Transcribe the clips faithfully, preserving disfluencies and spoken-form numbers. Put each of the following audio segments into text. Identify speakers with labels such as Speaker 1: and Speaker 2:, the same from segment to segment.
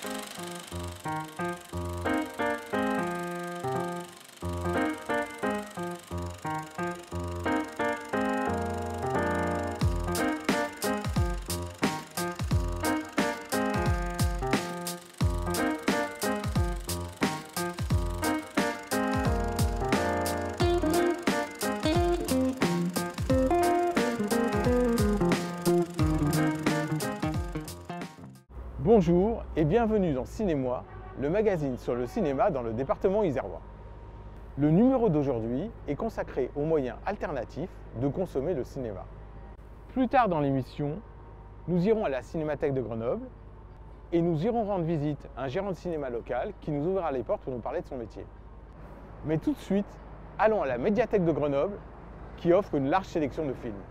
Speaker 1: Bonjour et bienvenue dans Cinémoi, le magazine sur le cinéma dans le département isérois. Le numéro d'aujourd'hui est consacré aux moyens alternatifs de consommer le cinéma. Plus tard dans l'émission, nous irons à la Cinémathèque de Grenoble et nous irons rendre visite à un gérant de cinéma local qui nous ouvrira les portes pour nous parler de son métier. Mais tout de suite, allons à la Médiathèque de Grenoble qui offre une large sélection de films.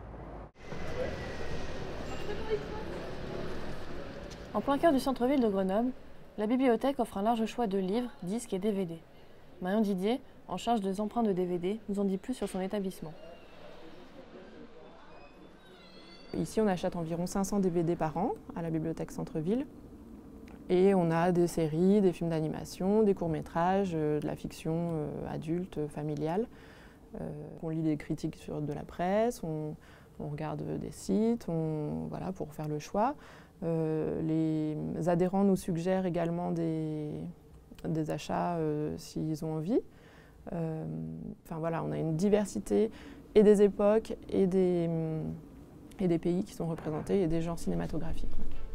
Speaker 2: En plein cœur du centre-ville de Grenoble, la bibliothèque offre un large choix de livres, disques et D V D. Marion Didier, en charge des emprunts de D V D, nous en dit plus sur son établissement.
Speaker 3: Ici, on achète environ cinq cents D V D par an à la bibliothèque centre-ville. Et on a des séries, des films d'animation, des courts-métrages, de la fiction euh, adulte, familiale. Euh, on lit des critiques sur de la presse, on, on regarde des sites, on, voilà, pour faire le choix. Euh, les adhérents nous suggèrent également des, des achats euh, s'ils ont envie. Euh, enfin voilà, on a une diversité et des époques et des, et des pays qui sont représentés et des genres cinématographiques.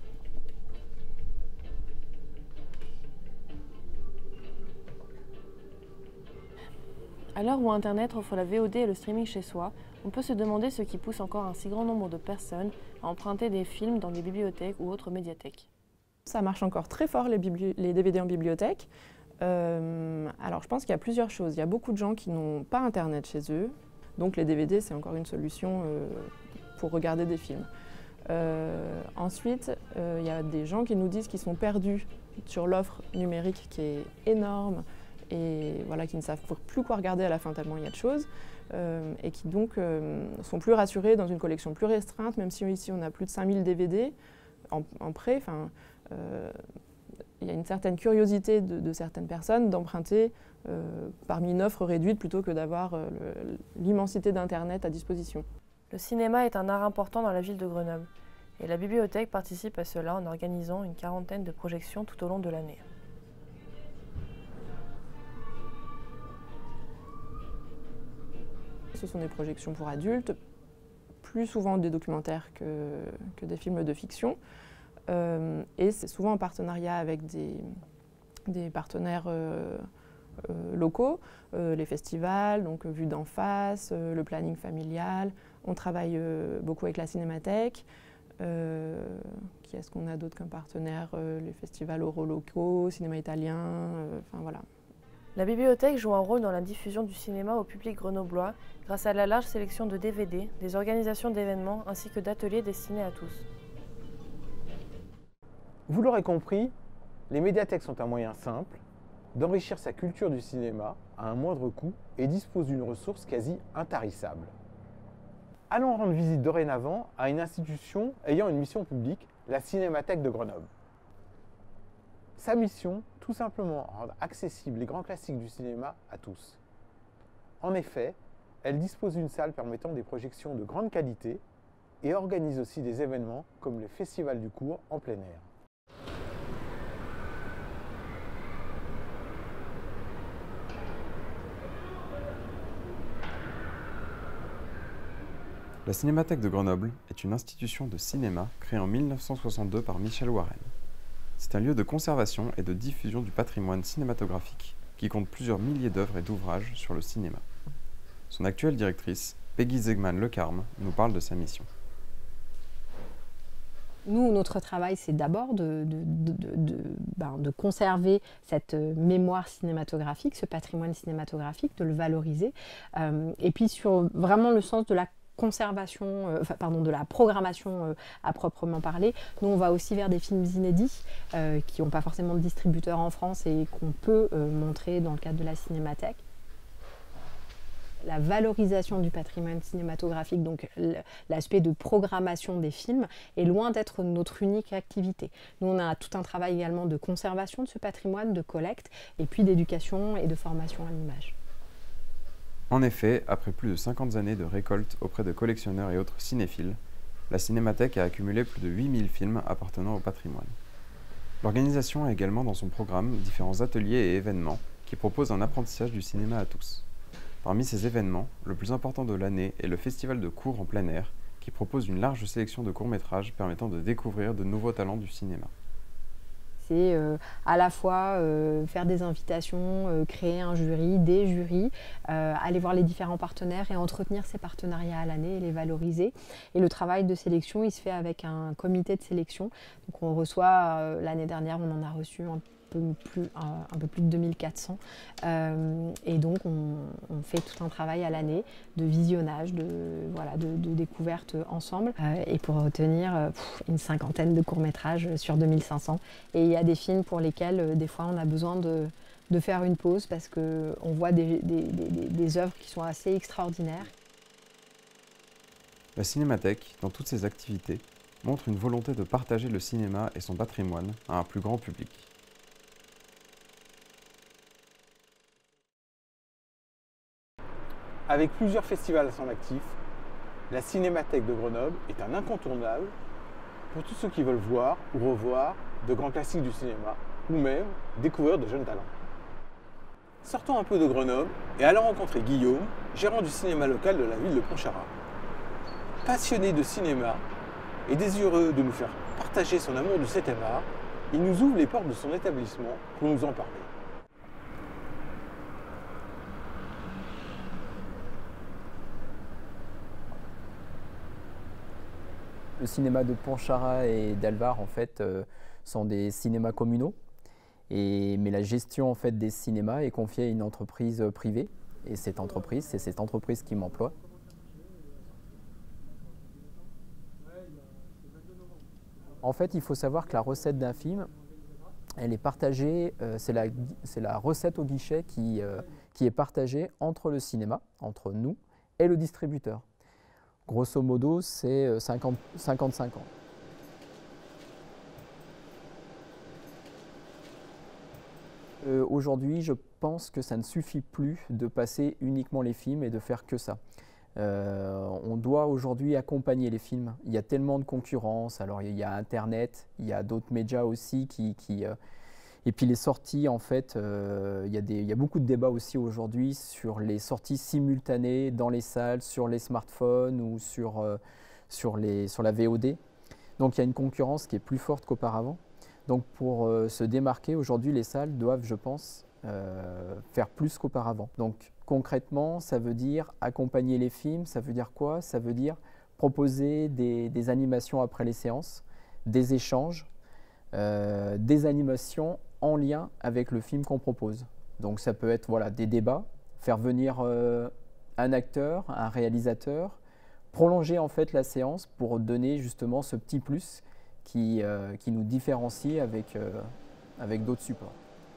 Speaker 2: À l'heure où Internet offre la V O D et le streaming chez soi, on peut se demander ce qui pousse encore un si grand nombre de personnes à emprunter des films dans des bibliothèques ou autres médiathèques.
Speaker 3: Ça marche encore très fort, les, les D V D en bibliothèque. Euh, alors je pense qu'il y a plusieurs choses. Il y a beaucoup de gens qui n'ont pas Internet chez eux, donc les D V D c'est encore une solution euh, pour regarder des films. Euh, ensuite, euh, il y a des gens qui nous disent qu'ils sont perdus sur l'offre numérique qui est énorme, et voilà, qui ne savent plus quoi regarder à la fin tellement il y a de choses, euh, et qui donc euh, sont plus rassurés dans une collection plus restreinte, même si ici on a plus de cinq mille D V D en, en prêt. Enfin, euh, il y a une certaine curiosité de, de certaines personnes d'emprunter euh, parmi une offre réduite plutôt que d'avoir euh, l'immensité d'Internet à disposition.
Speaker 2: Le cinéma est un art important dans la ville de Grenoble, et la bibliothèque participe à cela en organisant une quarantaine de projections tout au long de l'année.
Speaker 3: Ce sont des projections pour adultes, plus souvent des documentaires que, que des films de fiction. Euh, et c'est souvent en partenariat avec des, des partenaires euh, euh, locaux, euh, les festivals, donc Vue d'en face, euh, le planning familial. On travaille euh, beaucoup avec la Cinémathèque. Euh, qui est-ce qu'on a d'autre comme partenaires? euh, Les festivals oraux locaux, cinéma italien, euh, enfin voilà.
Speaker 2: La bibliothèque joue un rôle dans la diffusion du cinéma au public grenoblois grâce à la large sélection de D V D, des organisations d'événements ainsi que d'ateliers destinés à tous.
Speaker 1: Vous l'aurez compris, les médiathèques sont un moyen simple d'enrichir sa culture du cinéma à un moindre coût et disposent d'une ressource quasi intarissable. Allons rendre visite dorénavant à une institution ayant une mission publique, la Cinémathèque de Grenoble. Sa mission, tout simplement rendre accessibles les grands classiques du cinéma à tous. En effet, elle dispose d'une salle permettant des projections de grande qualité et organise aussi des événements comme les festivals du court en plein air.
Speaker 4: La Cinémathèque de Grenoble est une institution de cinéma créée en mille neuf cent soixante-deux par Michel Warren. C'est un lieu de conservation et de diffusion du patrimoine cinématographique qui compte plusieurs milliers d'œuvres et d'ouvrages sur le cinéma. Son actuelle directrice, Peggy Zegman-Le Carme, nous parle de sa mission.
Speaker 5: Nous, notre travail, c'est d'abord de, de, de, de, ben, de conserver cette mémoire cinématographique, ce patrimoine cinématographique, de le valoriser. Euh, et puis sur vraiment le sens de la conservation, euh, enfin, pardon, de la programmation euh, à proprement parler. Nous, on va aussi vers des films inédits euh, qui n'ont pas forcément de distributeur en France et qu'on peut euh, montrer dans le cadre de la Cinémathèque. la valorisation du patrimoine cinématographique, donc l'aspect de programmation des films, est loin d'être notre unique activité. Nous, on a tout un travail également de conservation de ce patrimoine, de collecte, et puis d'éducation et de formation à l'image.
Speaker 4: En effet, après plus de cinquante années de récolte auprès de collectionneurs et autres cinéphiles, la Cinémathèque a accumulé plus de huit mille films appartenant au patrimoine. L'organisation a également dans son programme différents ateliers et événements qui proposent un apprentissage du cinéma à tous. Parmi ces événements, le plus important de l'année est le Festival de courts en plein air, qui propose une large sélection de courts-métrages permettant de découvrir de nouveaux talents du cinéma.
Speaker 5: C'est euh, à la fois euh, faire des invitations, euh, créer un jury, des jurys, euh, aller voir les différents partenaires et entretenir ces partenariats à l'année et les valoriser. Et le travail de sélection, il se fait avec un comité de sélection. Donc on reçoit, euh, l'année dernière, on en a reçu un peu plus, un, un peu plus de deux mille quatre cents. Euh, et donc on, on fait tout un travail à l'année de visionnage, de, voilà, de, de découverte ensemble. Euh, et pour retenir euh, pff, une cinquantaine de courts-métrages sur deux mille cinq cents. Et il y a des films pour lesquels, euh, des fois, on a besoin de, de faire une pause parce qu'on voit des, des, des, des œuvres qui sont assez extraordinaires.
Speaker 4: La Cinémathèque, dans toutes ses activités, montre une volonté de partager le cinéma et son patrimoine à un plus grand public.
Speaker 1: Avec plusieurs festivals à son actif, la Cinémathèque de Grenoble est un incontournable pour tous ceux qui veulent voir ou revoir de grands classiques du cinéma ou même découvrir de jeunes talents. Sortons un peu de Grenoble et allons rencontrer Guillaume, gérant du cinéma local de la ville de Pontcharrat. Passionné de cinéma et désireux de nous faire partager son amour du septième art, il nous ouvre les portes de son établissement pour nous en parler.
Speaker 6: Le cinéma de Pontcharrat et d'Alvar en fait euh, sont des cinémas communaux, et, mais la gestion en fait des cinémas est confiée à une entreprise privée, et cette entreprise, c'est cette entreprise qui m'emploie. En fait, il faut savoir que la recette d'un film, elle est partagée, euh, c'est la, c'est la recette au guichet qui, euh, qui est partagée entre le cinéma, entre nous et le distributeur. Grosso modo, c'est cinquante cinquante. Euh, Aujourd'hui, je pense que ça ne suffit plus de passer uniquement les films et de faire que ça. Euh, on doit aujourd'hui accompagner les films. Il y a tellement de concurrence. Alors, il y a Internet, il y a d'autres médias aussi qui... qui euh, et puis les sorties, en fait, euh, il y a des, il y a beaucoup de débats aussi aujourd'hui sur les sorties simultanées dans les salles, sur les smartphones ou sur, euh, sur, les, sur la V O D. Donc il y a une concurrence qui est plus forte qu'auparavant. Donc pour euh, se démarquer, aujourd'hui, les salles doivent, je pense, euh, faire plus qu'auparavant. Donc concrètement, ça veut dire accompagner les films, ça veut dire quoi? Ça veut dire proposer des, des animations après les séances, des échanges, euh, des animations en lien avec le film qu'on propose. Donc ça peut être voilà, des débats, faire venir euh, un acteur, un réalisateur, prolonger en fait la séance pour donner justement ce petit plus qui, euh, qui nous différencie avec, euh, avec d'autres supports.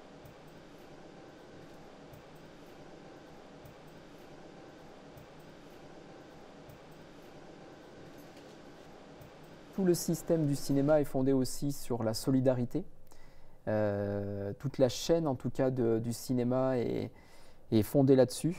Speaker 6: Tout le système du cinéma est fondé aussi sur la solidarité. Euh, toute la chaîne en tout cas de, du cinéma est, est fondée là-dessus.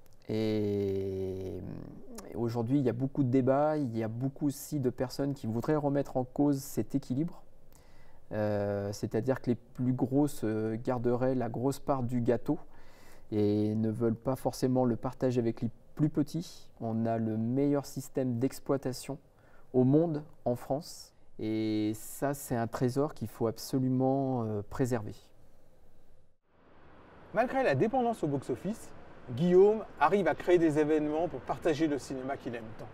Speaker 6: Et aujourd'hui, il y a beaucoup de débats, il y a beaucoup aussi de personnes qui voudraient remettre en cause cet équilibre. Euh, c'est-à-dire que les plus grosses garderaient la grosse part du gâteau et ne veulent pas forcément le partager avec les plus petits. On a le meilleur système d'exploitation au monde en France. Et ça, c'est un trésor qu'il faut absolument euh, préserver.
Speaker 1: Malgré la dépendance au box-office, Guillaume arrive à créer des événements pour partager le cinéma qu'il aime tant.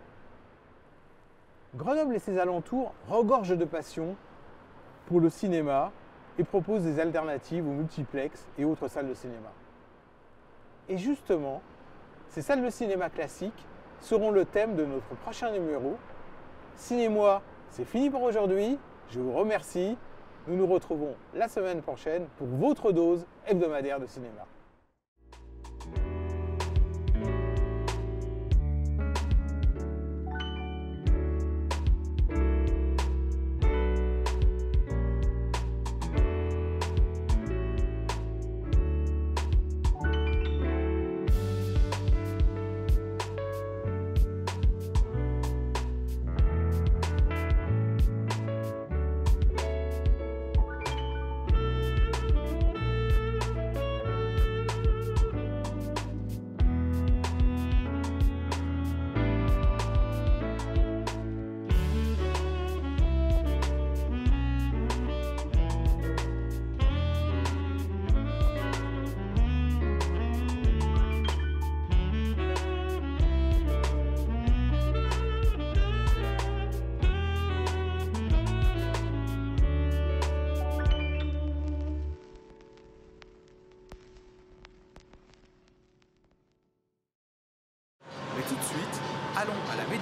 Speaker 1: Grenoble et ses alentours regorgent de passion pour le cinéma et propose des alternatives aux multiplex et autres salles de cinéma. Et justement, ces salles de cinéma classiques seront le thème de notre prochain numéro. Ciné-moi, c'est fini pour aujourd'hui. Je vous remercie. Nous nous retrouvons la semaine prochaine pour votre dose hebdomadaire de cinéma.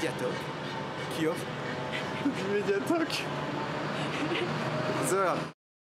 Speaker 7: Mediatok qui offre... Mediatok. So,